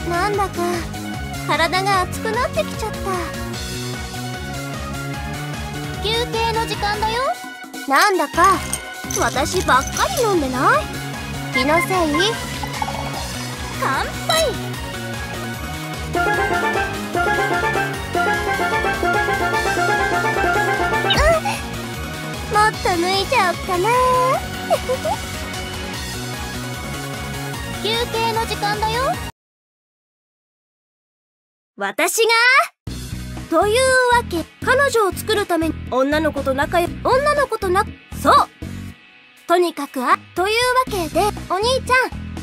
なんだか体が熱くなってきちゃった。休憩の時間だよ。なんだか私ばっかり飲んでない？気のせい？乾杯。もっと抜いちゃおっかな。休憩の時間だよ。私がというわけ、彼女を作るために女の子とそうとにかくというわけで、お兄ち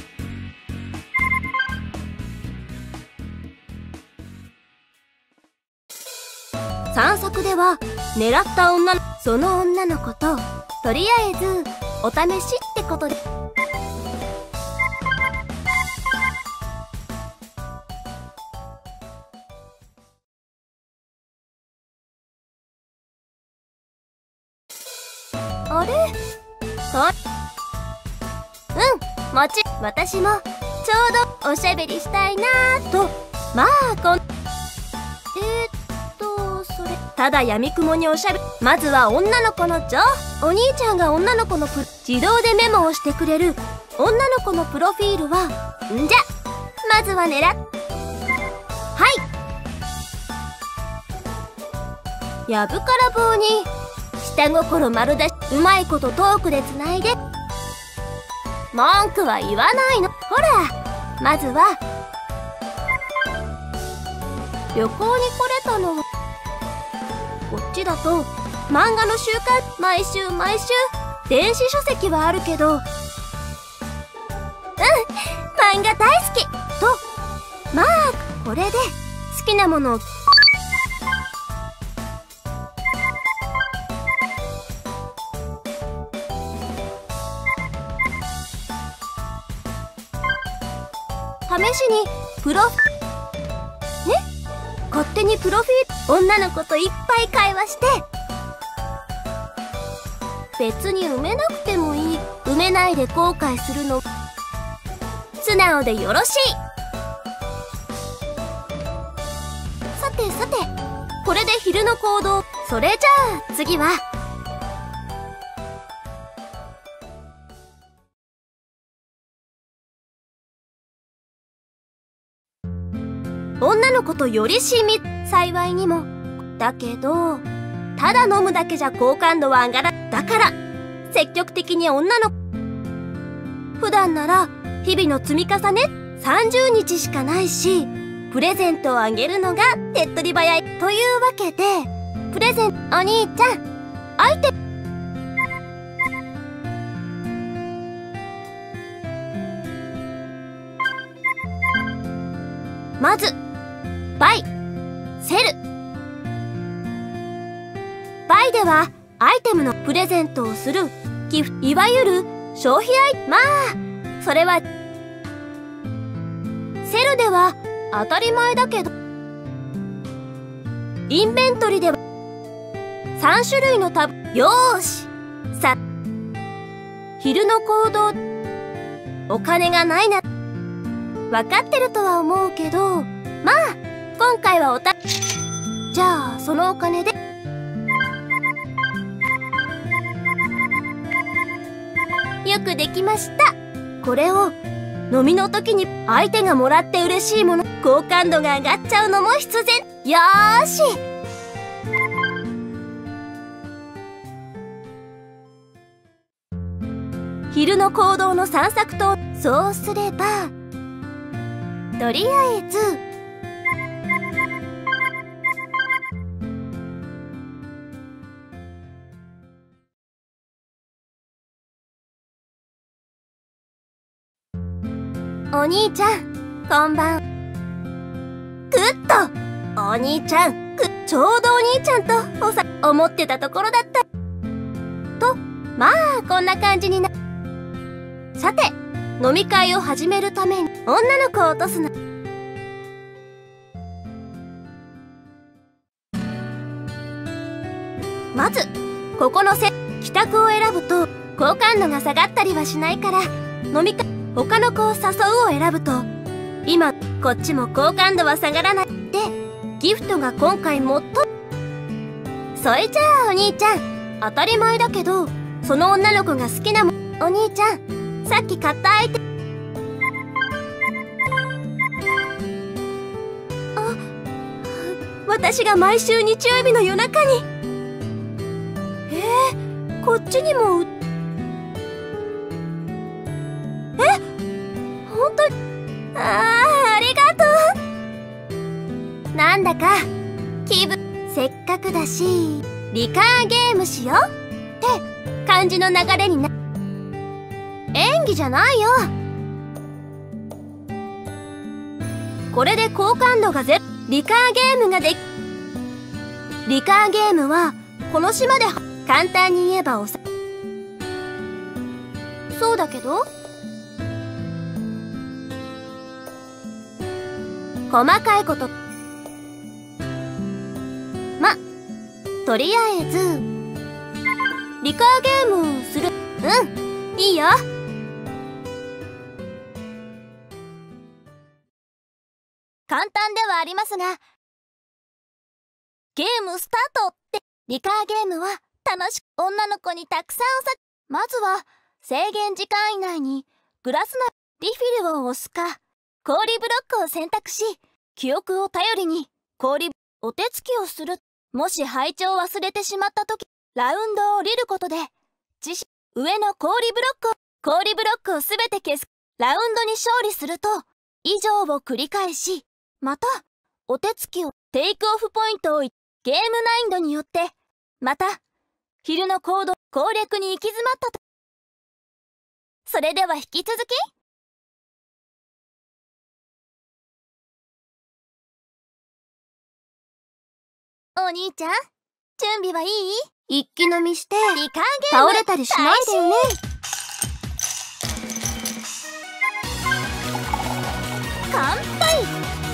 ゃん、散策では狙ったその女の子ととりあえずお試しってことで。あれ？私もちょうどおしゃべりしたいなーと。まあそれただやみくもにおしゃべり。まずは女の子のお兄ちゃんが女の子の自動でメモをしてくれる女の子のプロフィールはじゃまずはやぶから棒に下心丸出し、うまいことトークでつないで文句は言わないの。ほら、まずは旅行に来れたのはこっちだと漫画の週刊、毎週電子書籍はあるけど、漫画大好きと。まあこれで好きなものを試しに勝手にプロフィール、女の子といっぱい会話して、別に埋めなくてもいい、埋めないで後悔するの素直でよろしい。さてこれで昼の行動。それじゃあ次は女の子とより親密。幸いにもだけど、ただ飲むだけじゃ好感度は上がらない。だから積極的に普段なら日々の積み重ね30日しかないし、プレゼントをあげるのが手っ取り早いというわけで、お兄ちゃん相手まずバイセル。バイではアイテムのプレゼントをするギフト、いわゆる消費まあそれはセルでは当たり前だけど、インベントリでは3種類のよーしさ、昼の行動、お金がないな分かってるとは思うけど、まあ今回はじゃあそのお金でよくできました。これを飲みの時に相手がもらって嬉しいもの、好感度が上がっちゃうのも必然。よーし、昼の行動の散策と、そうすればとりあえずお兄ちゃんこんばん。お兄ちゃんちょうどお兄ちゃんと思ってたところだったと。まあこんな感じにさて飲み会を始めるために女の子を落とすの。まずここの帰宅を選ぶと好感度が下がったりはしないから、他の子を誘うを選ぶと今こっちも好感度は下がらない。でギフトが今回最も。それじゃあお兄ちゃん、当たり前だけどその女の子が好きなもん。お兄ちゃん、さっき買ったアイテム。あ、私が毎週日曜日の夜中に。こっちにも本当に。ありがとう。なんだか気分。せっかくだしリカーゲームしようって感じの流れにな。演技じゃないよ。これで好感度がゼロ。リカーゲームができ。リカーゲームはこの島で簡単に言えばそうだけど細かいこと。とりあえずリカーゲームをする。いいよ。簡単ではありますが、ゲームスタートって。リカーゲームは楽しく女の子にたくさんまずは制限時間以内にグラス内リフィルを押すか氷ブロックを選択し、記憶を頼りに氷お手つきをする。もし配置を忘れてしまった時、ラウンドを降りることで上の氷ブロックをすべて消す。ラウンドに勝利すると以上を繰り返し、またお手つきをテイクオフポイントをゲーム難易度によってまた昼の攻略に行き詰まったと。それでは引き続き。お兄ちゃん、準備はいい？一気飲みしてリカーゲーム倒れたりしないでよね。乾杯。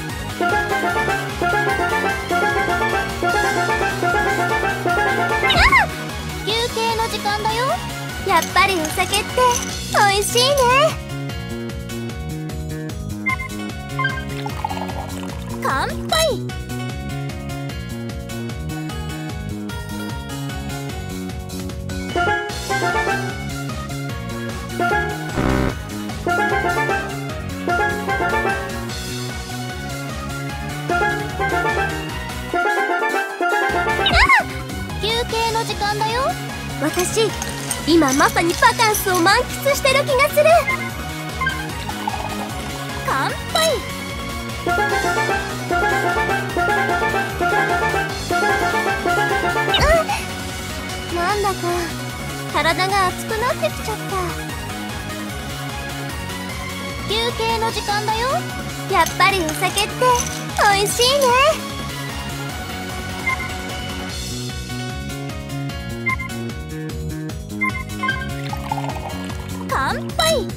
休憩の時間だよ。やっぱりお酒って美味しいね。乾杯。休憩の時間だよ。私今まさにバカンスを満喫してる気がする。乾杯。なんだか体が熱くなってきちゃった。休憩の時間だよ。やっぱりお酒って美味しいね。乾杯。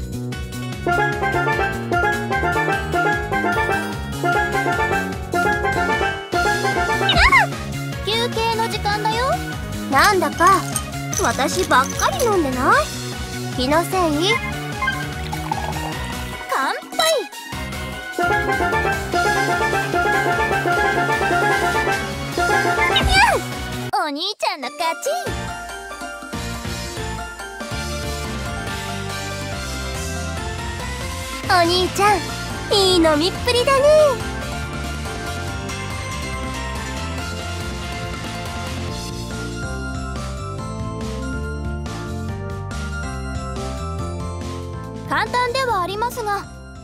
休憩の時間だよ。なんだか私ばっかり飲んでない？気のせい？乾杯。お兄ちゃんの勝ち。お兄ちゃん、いい飲みっぷりだね。簡単ではありますが、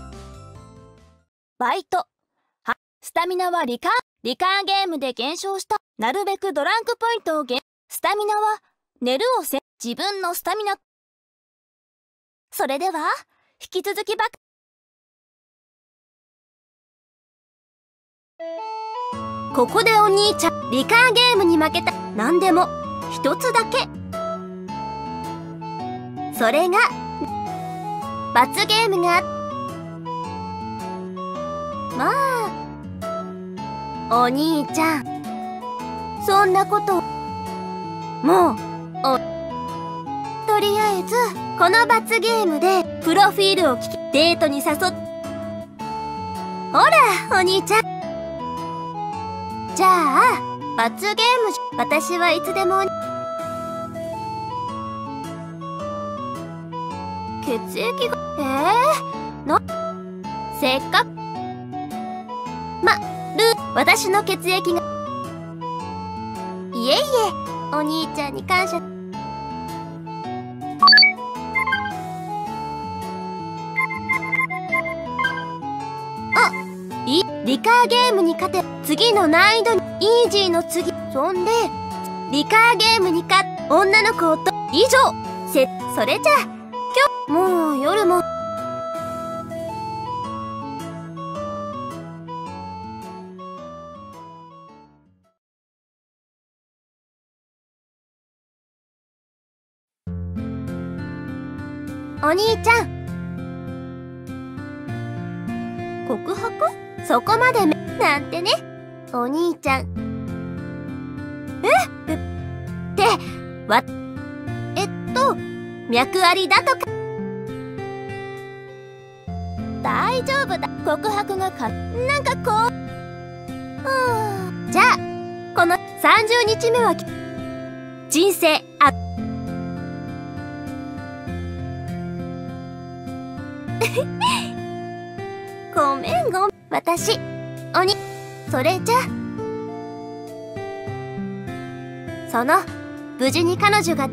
バイトスタミナはリカーゲームで減少した。なるべくドランクポイントをスタミナは寝るを自分のスタミナ。それでは引き続きここでお兄ちゃん、リカーゲームに負けた。何でも一つだけ。それが罰ゲームが。まあお兄ちゃん、そんなこともうとりあえずこの罰ゲームでプロフィールを聞きデートに誘っ。 ほら、お兄ちゃん。じゃあ、罰ゲーム私はいつでも血液が、せっかく、私の血液が、いえいえ、お兄ちゃんに感謝。リカーゲームに勝て、次の難易度に、イージーの次、そんで、リカーゲームに勝っ、女の子と、以上、それじゃ、今日、もう夜も、お兄ちゃん。告白？そこまでなんてね。お兄ちゃん。脈ありだとか。大丈夫だ。告白がなんかこう。じゃあ、この30日目は、人生、ごめん。私、それじゃ、無事に彼女が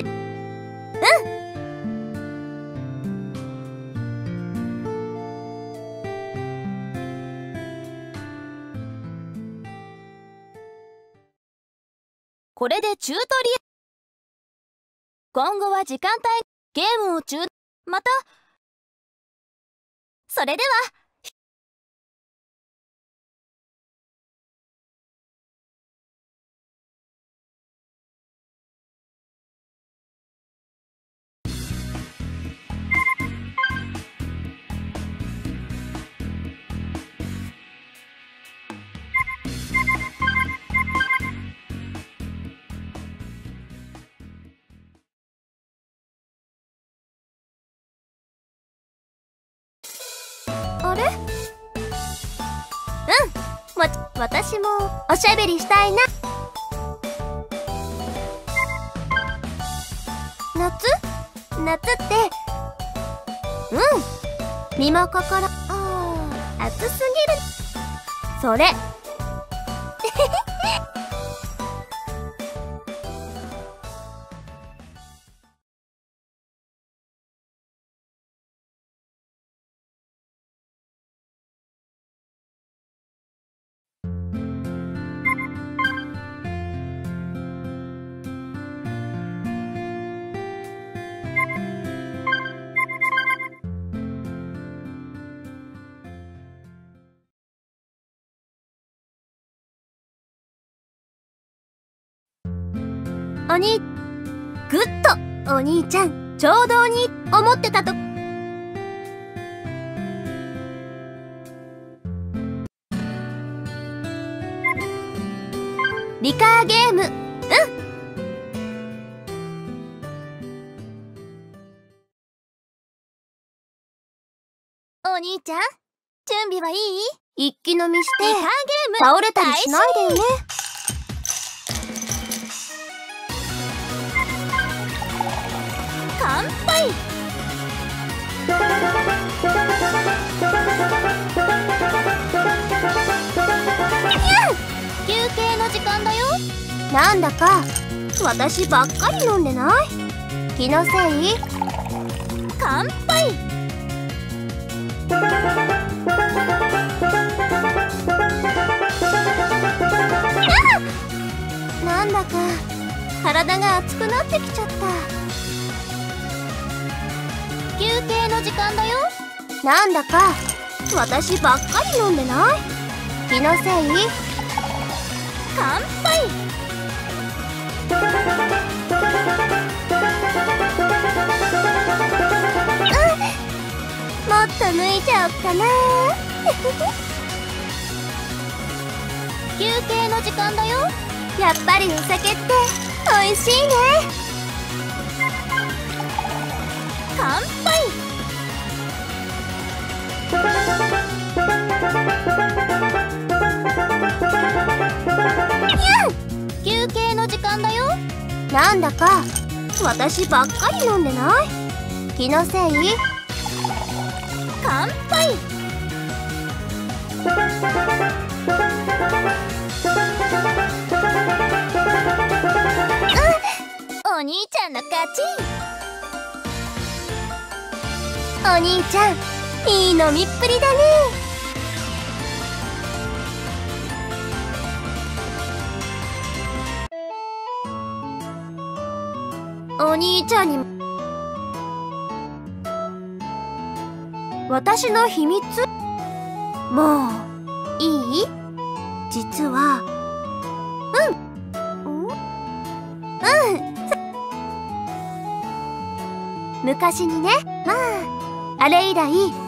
これでチュートリアル。今後は時間帯、ゲームをまた、それでは、あれ？私もおしゃべりしたいな。夏って、身も心、暑すぎる。それ。ぐっと、お兄ちゃん、ちょうどに思ってたと。リカーゲーム、お兄ちゃん、準備はいい？一気飲みして、リカーゲーム、倒れたりしないでよね。乾杯。休憩の時間だよ。なんだか私ばっかり飲んでない？気のせい？乾杯。なんだか体が熱くなってきちゃった。休憩の時間だよ。なんだか私ばっかり飲んでない？気のせい？乾杯。もっと抜いちゃおっかな。休憩の時間だよ。やっぱりお酒って美味しいね。乾杯。 なんだか私ばっかり飲んでない？気のせい？乾杯。お兄ちゃんの勝ち。お兄ちゃん、いい飲みっぷりだね。お兄ちゃんに私の秘密？もういい？実は昔にね、あれ以来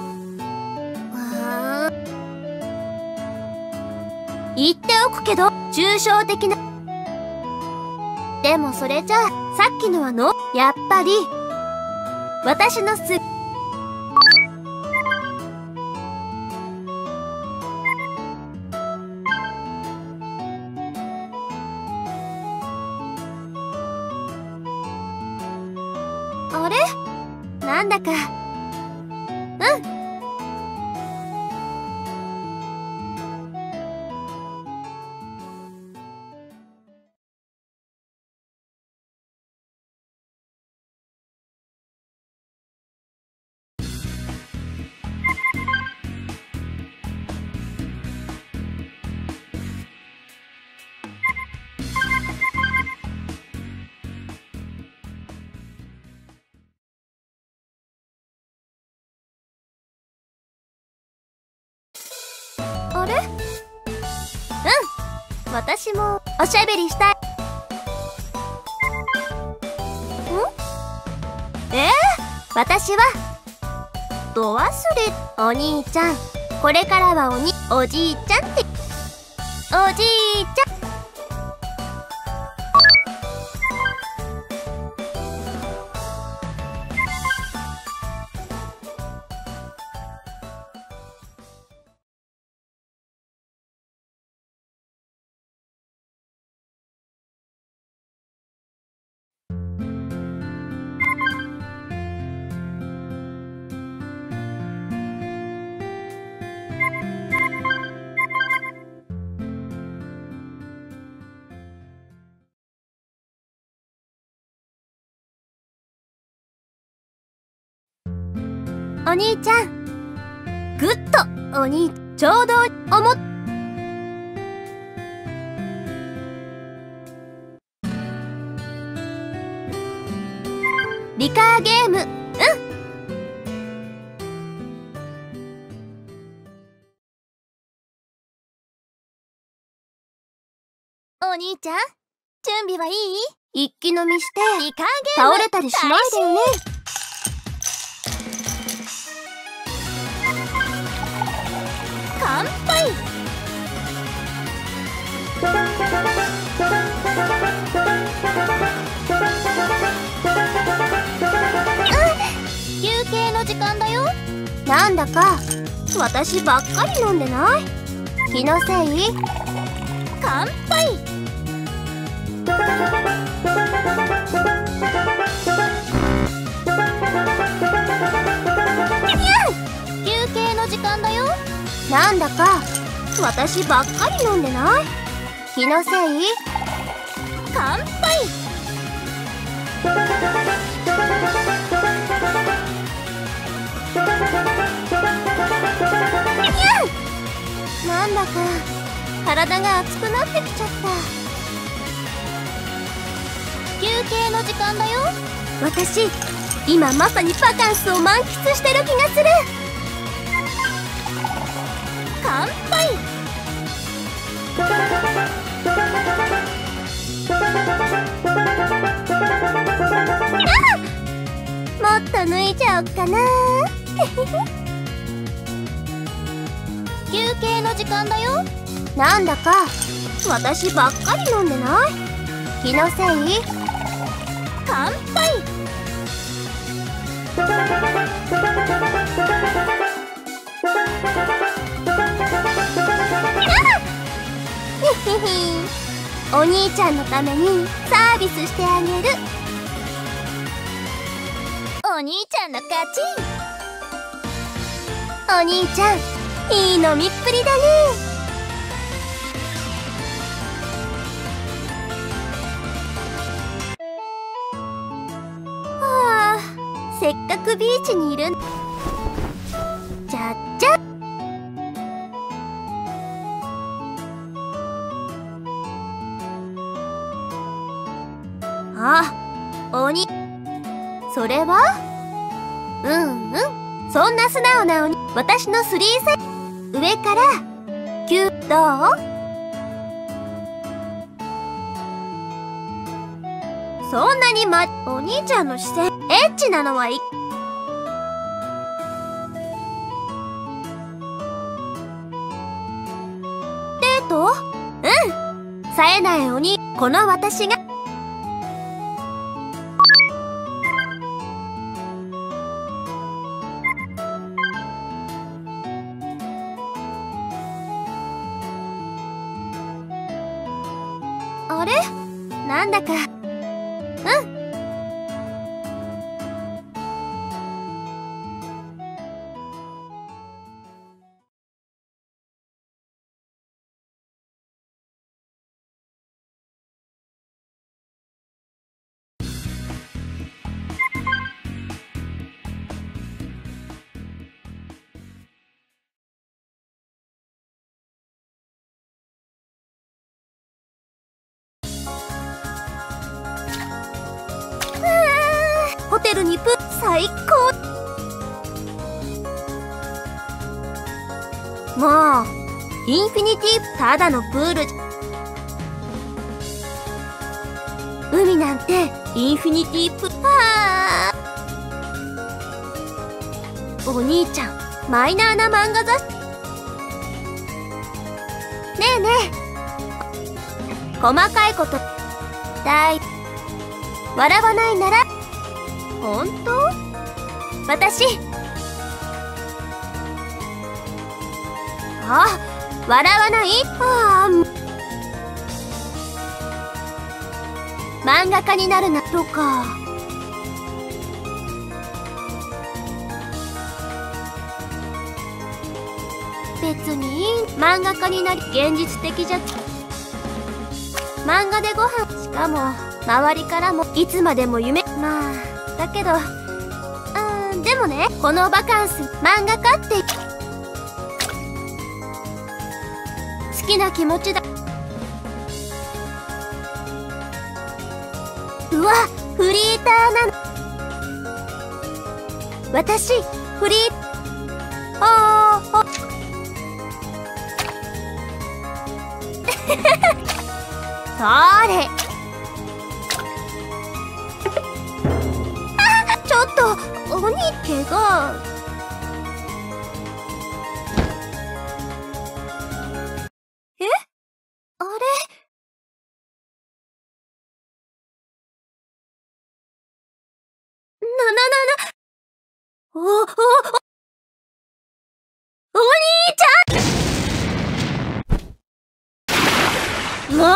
言っておくけど抽象的な。でもそれじゃあさっきのやっぱり私のあれ？なんだかあれ？私もおしゃべりしたい。私はど忘れ。お兄ちゃん、これからはおじいちゃんって。おじいちゃん。お兄ちゃん、ぐっとちょうど理科ゲーム。お兄ちゃん、準備はいい？一気飲みして理科ゲーム倒れたりしないでよね。乾杯。休憩の時間だよ。なんだか私ばっかり飲んでない？気のせい？乾杯。休憩の時間だよ。なんだか私ばっかり飲んでない？気のせい？乾杯。なんだか体が熱くなってきちゃった。休憩の時間だよ。私今まさにバカンスを満喫してる気がする。乾杯。もっと抜いちゃおっかな。休憩の時間だよ。なんだか私ばっかり飲んでない？気のせい？乾杯。 お兄ちゃんのためにサービスしてあげる。お兄ちゃんの勝ち。お兄ちゃん、いい飲みっぷりだね。はあ、せっかくビーチにいるんじゃっじゃ。あ、鬼。それは？そんな素直な鬼。私のスリーサイ上からキュッ。どう？そんなにお兄ちゃんの視線エッチなのはい。デート？冴えない鬼。この私が。あれ？なんだか。ホテルに最高。もうインフィニティただのプール。海なんてインフィニティお兄ちゃん、マイナーな漫画雑誌。ねえねえ、細かいこと笑わないなら。本当？私。笑わない？漫画家になるなとか。別に漫画家になり現実的じゃ。漫画でご飯。しかも周りからもいつまでも夢。だけど、でもね、このバカンス漫画家って好きな気持ちだ。うわ、フリーターなの。私フリーそれ。ちょっと鬼怪我。あれ？お兄ちゃん！もう！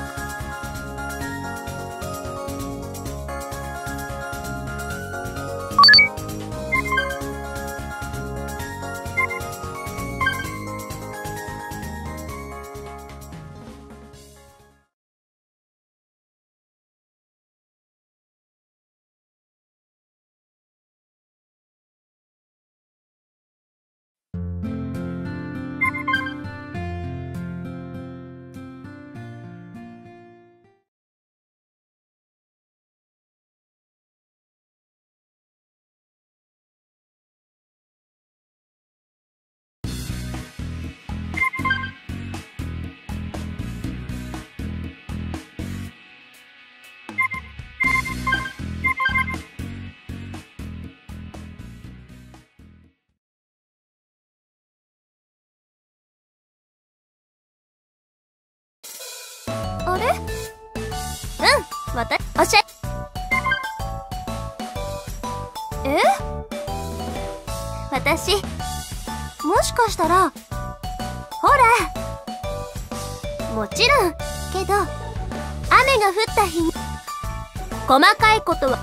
あれ？おっしゃい。私、もしかしたら、ほら、もちろん、けど、 雨が降った日に細かいことは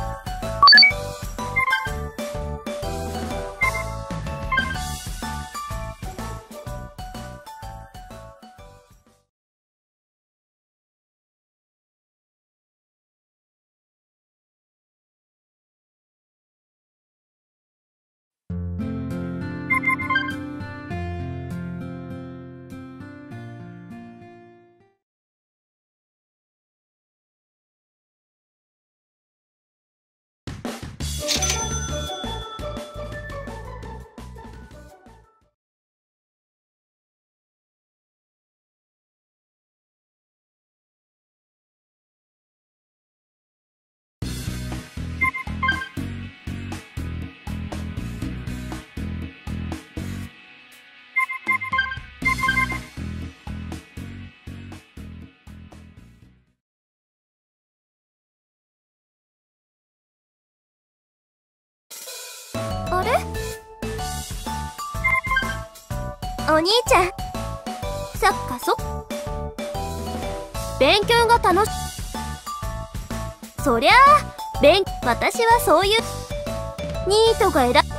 あれ？お兄ちゃん。そっかそっ。勉強が楽し…そりゃあ、私はそういう…ニートが偉い。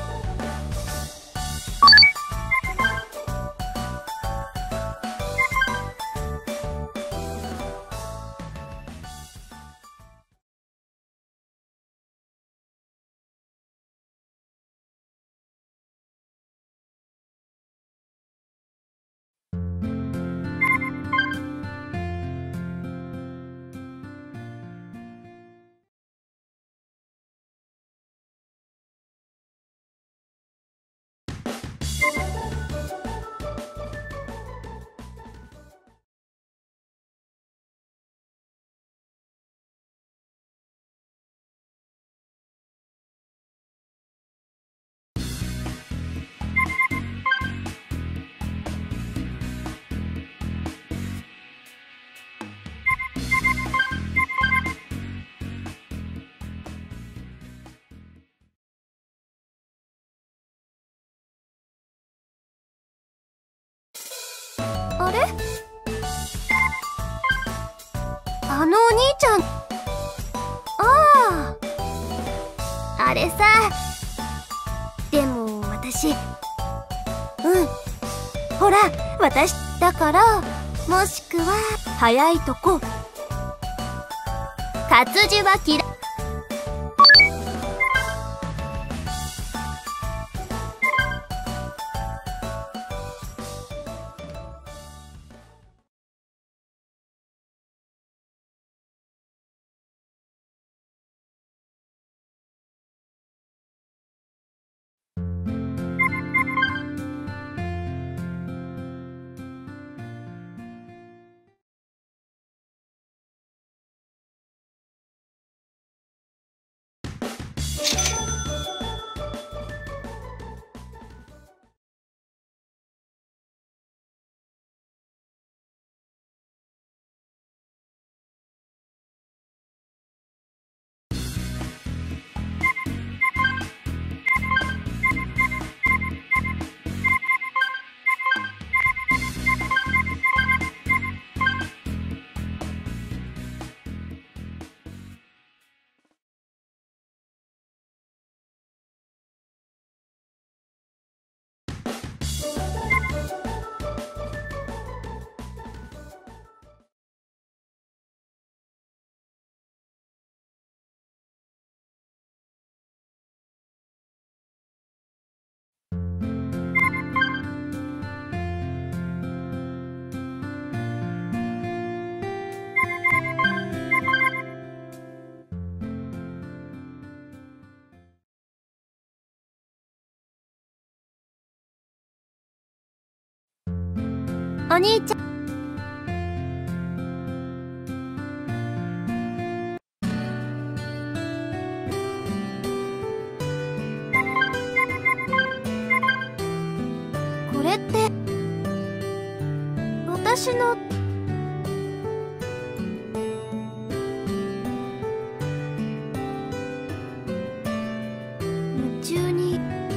あれ？あのお兄ちゃん。ああ。あれさ。でも私。ほら、私だから、もしくは、早いとこ。活字は嫌い。お兄ちゃん。これって私の…夢中に…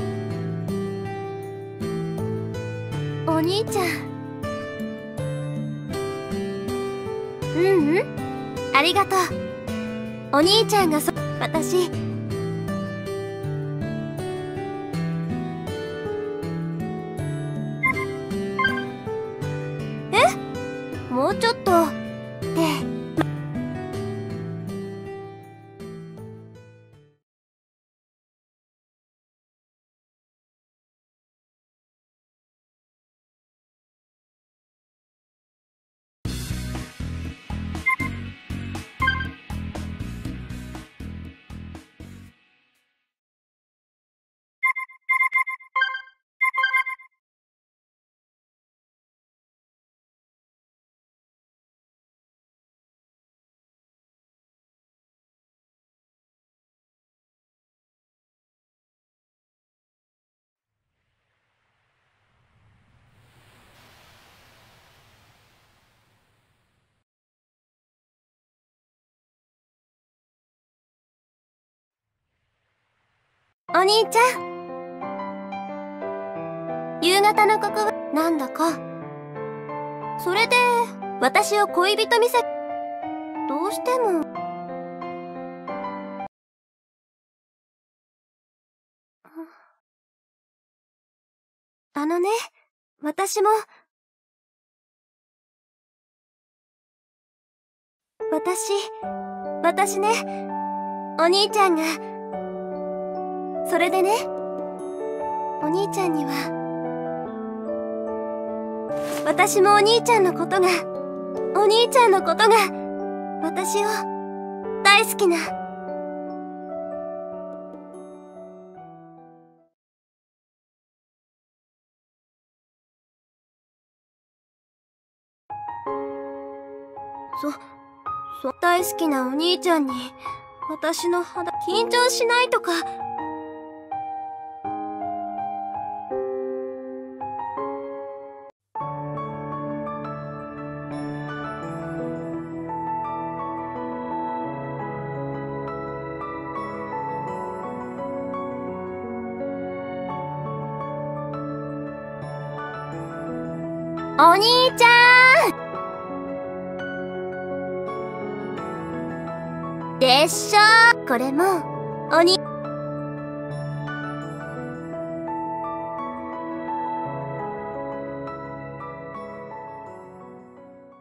お兄ちゃん。 ありがとう。お兄ちゃんが私、もうちょっと、お兄ちゃん。夕方のここは、なんだか。それで、私を恋人見せ、どうしても。あのね、私も、私ね、お兄ちゃんが、それでね、お兄ちゃんには、私もお兄ちゃんのことが、私を、大好きな、大好きなお兄ちゃんに、私の肌、緊張しないとか、お兄ちゃんでしょ。これも、お兄、